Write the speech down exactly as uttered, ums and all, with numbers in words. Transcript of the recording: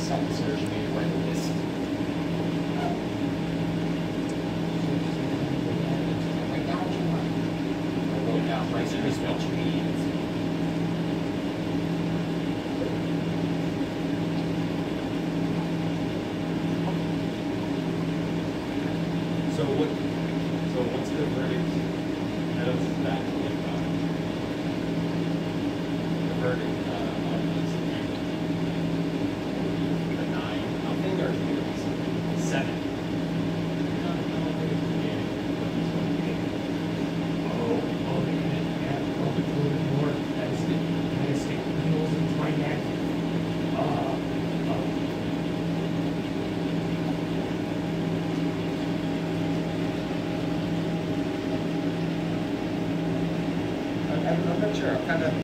second surgery, maybe write a list. Write down what you want. I wrote down rice Krispies treats. So what? So what's the verdict? How does that look about the verdict uh, on this? A nine, nothing, or seven? Oh, oh, they can add probably a little bit more. That is it. Kind of stick needles into my neck. Uh, uh, I'm, I'm not sure. I'm kind of.